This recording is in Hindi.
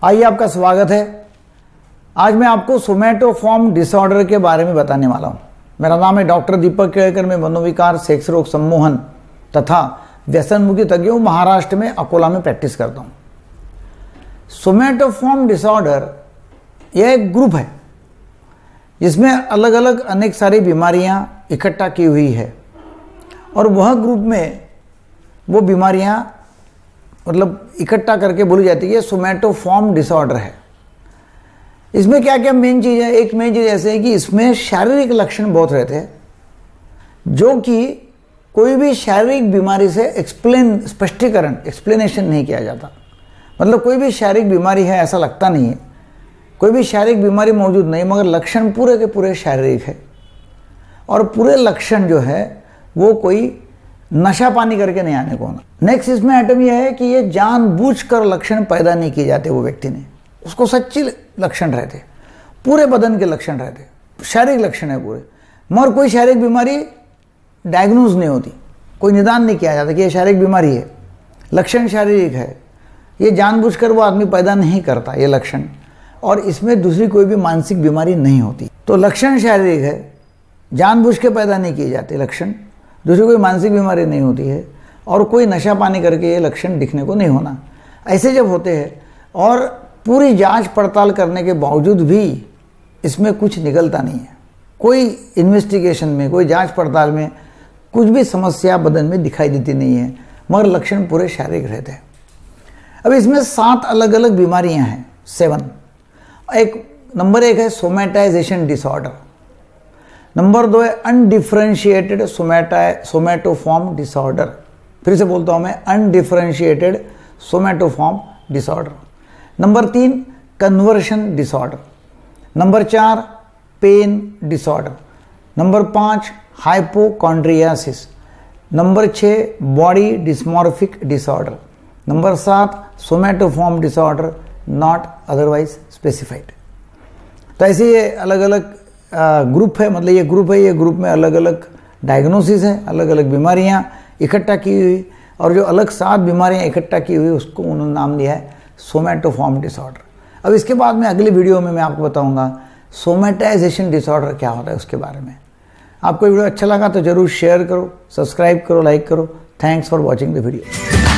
आइए, आपका स्वागत है। आज मैं आपको सोमैटोफॉर्म डिसऑर्डर के बारे में बताने वाला हूं। मेरा नाम है डॉक्टर दीपक केळकर। मैं मनोविकार, सेक्स रोग सम्मोहन तथा व्यसन मुक्ति तज्ञ महाराष्ट्र में अकोला में प्रैक्टिस करता हूं। सोमैटोफॉर्म डिसऑर्डर यह एक ग्रुप है जिसमें अलग अलग अनेक सारी बीमारियां इकट्ठा की हुई है और वह ग्रुप में वो बीमारियां मतलब इकट्ठा करके बोली जाती है सोमैटोफॉर्म डिसऑर्डर है। इसमें क्या क्या मेन चीज़ है? एक मेन चीज़ ऐसे है कि इसमें शारीरिक लक्षण बहुत रहते हैं जो कि कोई भी शारीरिक बीमारी से एक्सप्लेनेशन नहीं किया जाता। मतलब कोई भी शारीरिक बीमारी है ऐसा लगता नहीं है, कोई भी शारीरिक बीमारी मौजूद नहीं, मगर लक्षण पूरे के पूरे शारीरिक है और पूरे लक्षण जो है वो कोई नशा पानी करके नहीं आने को होना। नेक्स्ट इसमें आइटम यह है कि ये जानबूझकर लक्षण पैदा नहीं किए जाते वो व्यक्ति ने, उसको सच्ची लक्षण रहते, पूरे बदन के लक्षण रहते, शारीरिक लक्षण है पूरे, मगर कोई शारीरिक बीमारी डायग्नोज नहीं होती, कोई निदान नहीं किया जाता कि ये शारीरिक बीमारी है, लक्षण शारीरिक है, ये जानबूझकर वो आदमी पैदा नहीं करता ये लक्षण, और इसमें दूसरी कोई भी मानसिक बीमारी नहीं होती। तो लक्षण शारीरिक है, जानबूझ के पैदा नहीं किए जाते लक्षण, दूसरी कोई मानसिक बीमारी नहीं होती है और कोई नशा पानी करके ये लक्षण दिखने को नहीं होना। ऐसे जब होते हैं और पूरी जांच पड़ताल करने के बावजूद भी इसमें कुछ निकलता नहीं है, कोई इन्वेस्टिगेशन में, कोई जांच पड़ताल में कुछ भी समस्या बदन में दिखाई देती नहीं है, मगर लक्षण पूरे शारीरिक रहते हैं। अब इसमें 7 अलग अलग बीमारियां हैं, 7। नंबर 1 है सोमैटाइजेशन डिसऑर्डर। नंबर 2 है अनडिफरेंशिएटेड सोमैटोफॉर्म डिसऑर्डर। फिर से बोलता हूं मैं, undifferentiated somatoform disorder. Number 3 conversion disorder. Number 4 pain disorder. Number 5 hypochondriasis. Number 6 body dysmorphic disorder. Number 7 somatoform disorder not otherwise specified. तो ऐसे ये अलग अलग ग्रुप है, मतलब ये ग्रुप में अलग अलग डायग्नोसिस है, अलग अलग बीमारियां इकट्ठा की हुई, और जो अलग 7 बीमारियां इकट्ठा की हुई उसको उन्होंने नाम दिया है सोमैटोफॉर्म डिसऑर्डर। अब इसके बाद में अगली वीडियो में मैं आपको बताऊंगा सोमैटाइजेशन डिसऑर्डर क्या होता है उसके बारे में। आपको वीडियो अच्छा लगा तो जरूर शेयर करो, सब्सक्राइब करो, लाइक करो। Thanks for watching the video.